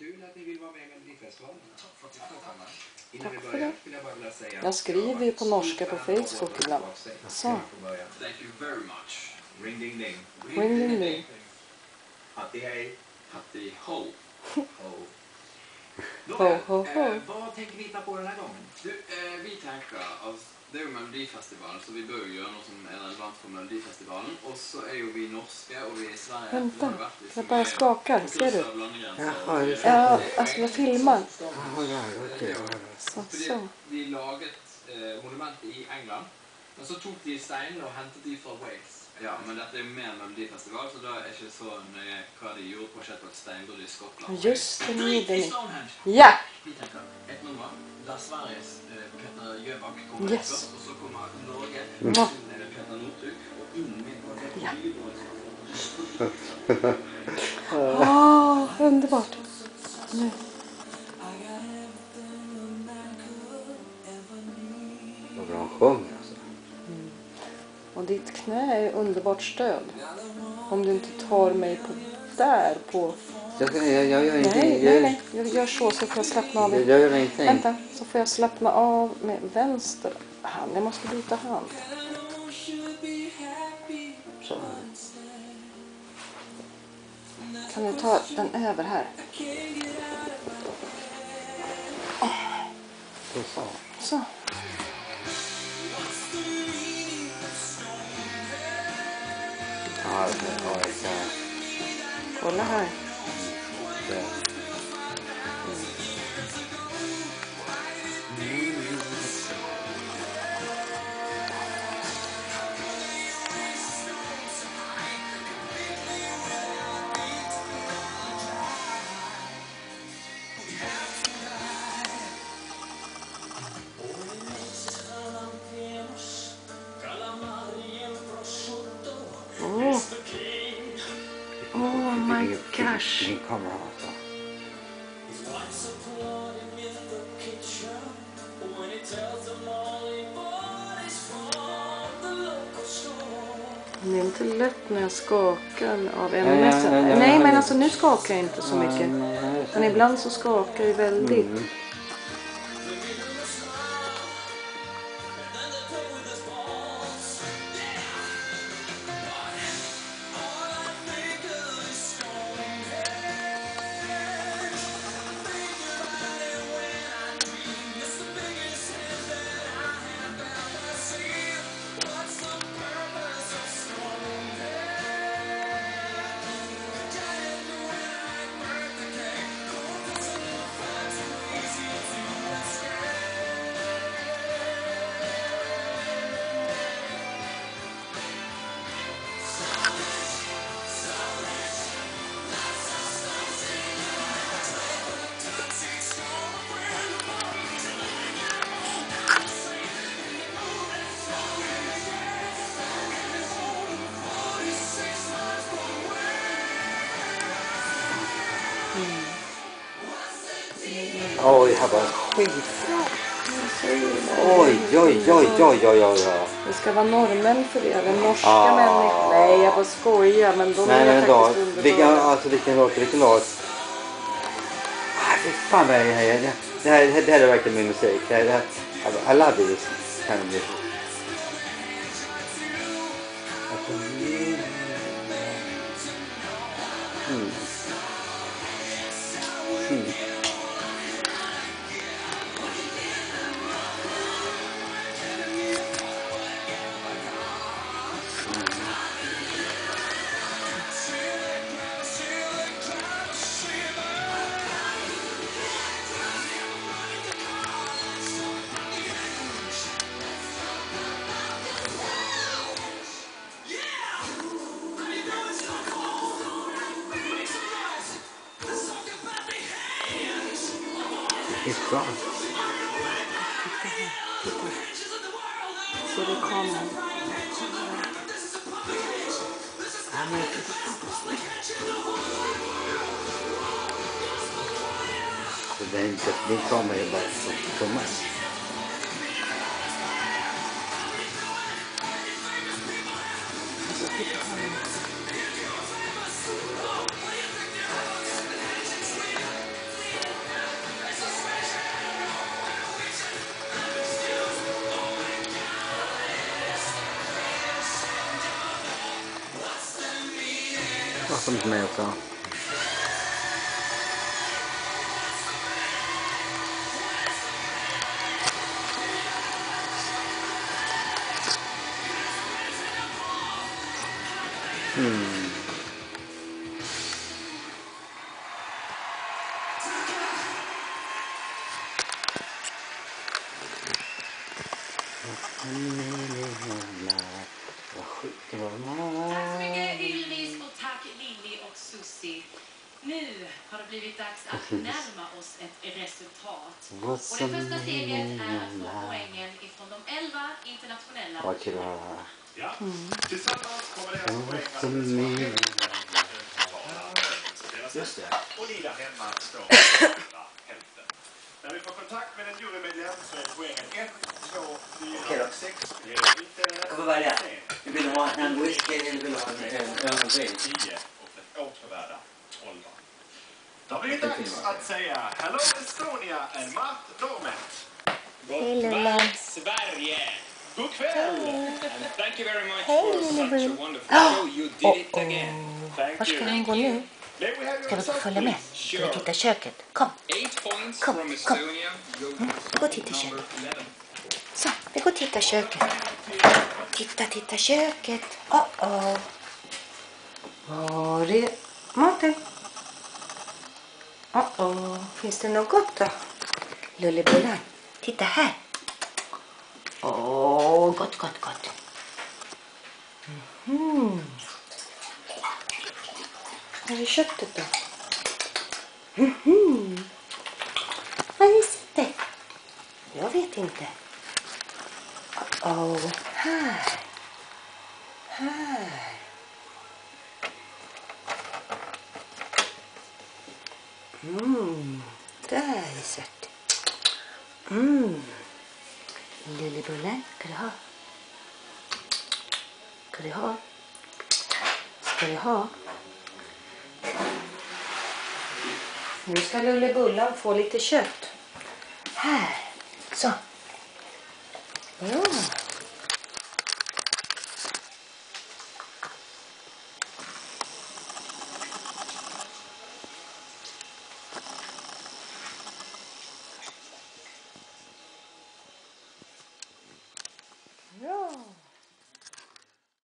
Tack för det. Jag skriver ju på norska på Facebook ibland. Så. Thank you very much. Ring ding ding. Hatti ho. Ho. Vad tänker vi hitta på den här gången? Vi tänker, alltså, det är ju Melodifestivalen, så vi bör ju göra något som är relevant för Melodifestivalen. Och så är ju vi norska och vi är i Sverige. Vänta, jag bara skakar, ser du? Ja, alltså jag filmar. Så. De laget monument i England, men så tog de stein och hämtade de från Wales. Ja, men dette er jo mer Melodifestival, så da er ikke så nøye hva de gjorde på Shetland Steinbrud i Skottland. Just det, Drit i Stonehenge! Ja! Vi tenker et nummer der Sveriges Peter Gjøbak kommer først, og så kommer Norge, Ja. Peter Northug, og inn med Ja. Lillebror. Underbart. Nu. Vad bra han sjöng alltså. Och ditt knä är underbart stöd. Om du inte tar mig på där på... Jag gör ingenting. Nej. Jag gör så får jag slappna av. Jag gör ingenting. Vänta, så får jag slappna av med vänster hand. Jag måste byta hand. Så. Kan du ta den över här? Så. Ja, jag kan. Kolla här. Oh my gosh. Min kamera alltså. Det är inte lätt när jag skakar av MS. Nej, men alltså nu skakar jag inte så mycket. Men ibland så skakar jag väldigt. Oj, här var skitbra. Oj. Det ska vara norrmän för det, eller norska människor. Nej, jag bara skojar, men de är faktiskt underbara. Vilken låt. Fy fan vad det här är verkligen min musik. I love this kind of music. It's bra. Ser du kameran? Din kamera är bara så tomma. som med också. Tack så mycket Ylvis och tack Lilly och Susie. Nu har det blivit dags att närma oss ett resultat. Och det första steget är att få poängen ifrån de 11 internationella tävlingarna. Ja, tillsammans kommer det här poängen Just det. och Lida hemma står på hälften. När vi får kontakt med en jurymedlem så är poängen 1, 2, 4, 6. Det är inte Jag får välja. Du vill ha en whisky eller vill ha en ögonbryn? 10 och den åtråvärda 12. Då blir det dags att säga Hello Estonia and Mart Dorment. Gott verk Sverige! God kväll! And thank you very much for such a wonderful show. You did it again. Thank Var ska you. han gå nu? May we have Ska your vi få result, följa med? please? Ska vi titta i köket? Kom, 8 points Kom, from kom. Estonia. Go to vi går och tittar i number köket. 11. Så, vi går och tittar i köket. Titta köket. Var är maten? Finns det något gott då? Lullebullan. Titta här. Gott. Var är köttet då? Var är sitter? Jag vet inte. Här. Där är sött. Lullebullen, ska du ha? Nu ska Lullebullan få lite kött. Här, så. Ja.